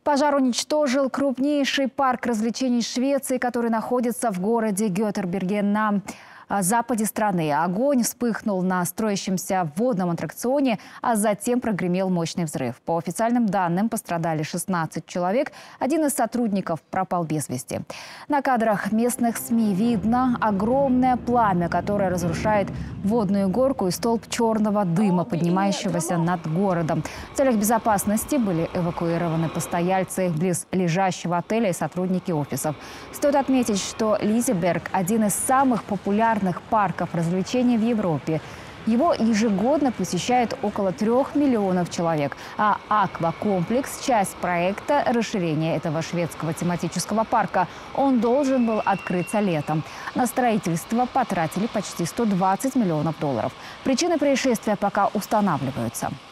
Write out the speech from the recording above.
Пожар уничтожил крупнейший парк развлечений Швеции, который находится в городе Гётерборге на западе страны. Огонь вспыхнул на строящемся водном аттракционе, а затем прогремел мощный взрыв. По официальным данным, пострадали 16 человек. Один из сотрудников пропал без вести. На кадрах местных СМИ видно огромное пламя, которое разрушает водную горку и столб черного дыма, поднимающегося над городом. В целях безопасности были эвакуированы постояльцы близлежащего отеля и сотрудники офисов. Стоит отметить, что Лизеберг – один из самых популярных парков развлечений в Европе. Его ежегодно посещает около 3 миллионов человек. А аквакомплекс – часть проекта расширения этого шведского тематического парка. Он должен был открыться летом. На строительство потратили почти $120 миллионов. Причины происшествия пока устанавливаются.